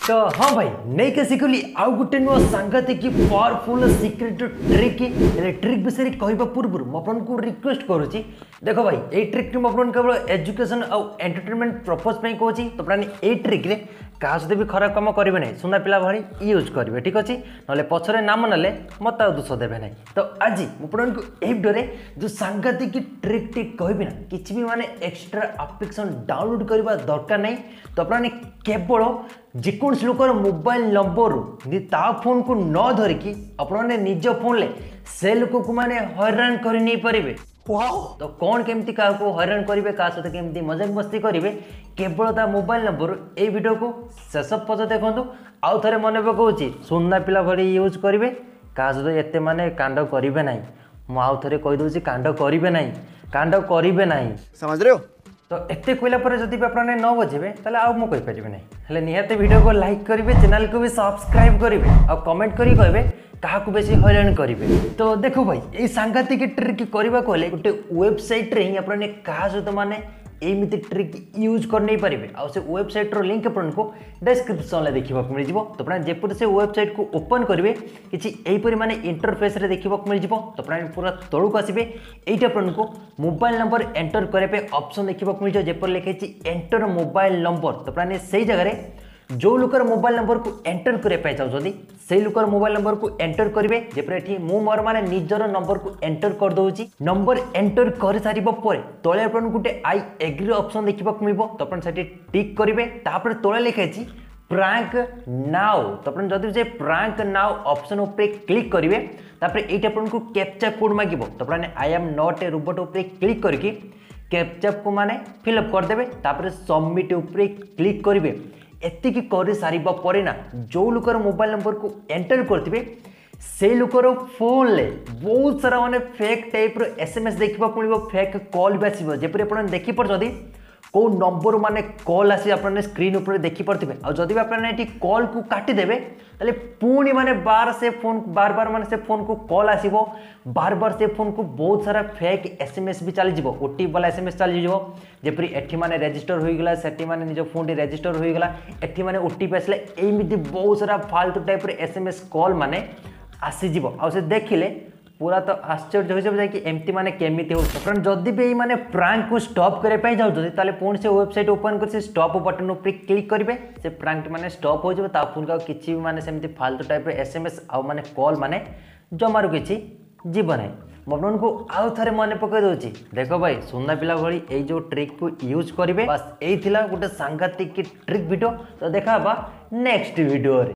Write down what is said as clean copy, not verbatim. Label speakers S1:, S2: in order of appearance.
S1: तो हाँ भाई नहीं के शिखली आउ गोटे नुआ सांघातिक पावरफुल सिक्रेट ट्रिक ट्रिक विषय कहवा पूर्व मुझे रिक्वेस्ट करुच्ची देख भाई ये ट्रिक मुझे केवल एजुकेशन आउ एंटरटेनमेंट पर्पज पे कहूँ तो प्राणी ये ट्रिक रे क्या सहित भी खराब कम करेंगे ना सुना पिला भाई यूज करेंगे ठीक अच्छे ना पछरे नाम ना मत दोष देवे ना तो आज मुझे वीडियो जो सांघातिक ट्रिक टी कहबी ना किसी भी माने एक्स्ट्रा एप्लिकेशन डाउनलोड करवा दरकार नहीं तो अपने केवल जेकोस लोकर मोबाइल नंबर ता फोन को न धरिकी अपने निज फोन ले से लोक को माने हैरान कर नहीं पारे तो कौन केमती क्या हैरान करेंगे क्या सहित केमती मजाक मस्ती करेंगे केवल ता मोबाइल नंबर ये वीडियो को शेष पद देखो आउ थे मन पकाऊँ सुनना पिला भरी यूज करेंगे क्या सहित एत माने कांड करेंगे ना मुझे कहीदे कांड करेंगे ना कांड करेंगे ना
S2: समझ रहे हो
S1: तो एत कहला जब आपने न बजेबे ताले आउ मु कहि ना हेले निहाते वीडियो को लाइक करेंगे चैनल को भी सब्सक्राइब करेंगे और कमेंट करी कहबे क्या बेसी हैरान करेंगे तो देखो भाई ये सांघातिक ट्रिक करने को गोटे वेबसाइट रे ही अपने क्या सहित माने एमती ट्रिक यूज कर नहीं पारे आ से वेबसाइट रो लिंक आपको डिस्क्रिप्शन देखा मिल तो अपना जपर से वेबसाइट को ओपन करेंगे किसी यहीपरी माने इंटरफेस रे देखा मिल तो अपना पूरा तलू आसबे ये आपको मोबाइल नंबर एंटर करने ऑप्शन देखा मिल जपर लिखे एंटर मोबाइल नंबर तो अपने से जगह जो लोकर मोबाइल नंबर को एंटर करने चाहते से लोकर मोबाइल नंबर को एंटर करेंगे जपरी मु मोर माने निजर नंबर को एंटर कर दूसरी नंबर एंटर कर सारा पर तले अपन गोटे आई एग्री ऑप्शन देखा मिल तो अपन से टिक करेंगे तापर तले लिखाई प्रैंक नाउ तो अपन जब से प्रैंक नाउ ऑप्शन उपर क्लिक करेंगे तापर ये आपको कैप्चा कोड मांग तो अपने I am not a robot उपर क्लिक करके कैप्चा को माने फिलअप करदे तापर सबमिट उपर क्लिक करेंगे एतिकी कर सारिबा परे ना जो लोकर मोबाइल नंबर को एंटर करथिबे से लोकर फोन ले बहुत सारा माने फेक टाइप रो एसएमएस देखबा पड़िबो फेक कॉल भी आसीबो जेपरि अपन देखि पर जदी को नंबर माने कॉल आसी अपने स्क्रीन ऊपर देखि पड़थिबे आ जदी अपने एटी कॉल को काटी देबे ताले पुणी माने बार बार माने से फोन को कॉल आसीबो बार बार से फोन को बहुत सारा फेक एसएमएस भी चली जीवो ओटीपी वाला एसएमएस चली जीवो जेपरि एठी माने रजिस्टर होई गेला सेठी माने निज फोन रे रजिस्टर होई गेला एठी माने ओटीपी आसले एमिति बहुत सारा फालतू टाइप रे एसएमएस कॉल माने आसी जीवो आ से देखिले पूरा तो आश्चर्य हो जाए कि एमती माने केमिति हो फ्रेंड जदि भी माने प्रैंक को स्टॉप करे पई जाउछथि ताले पुणी से वेबसाइट ओपन कर से स्टॉप बटन ऊपर क्लिक करेंगे से प्रैंक माने स्टॉप हो जाए पुणी का किसी भी माने सेमती फालतू टाइप एसएमएस आ माने कॉल माने जमारू किछि जीव ना मन को आउ थे मन पकई दूसरी देख भाई सुना पिला भली ये जो ट्रिक को यूज करेंगे बस यही गोटे सांघातिक ट्रिक वीडियो तो देखा नेक्स्ट वीडियो।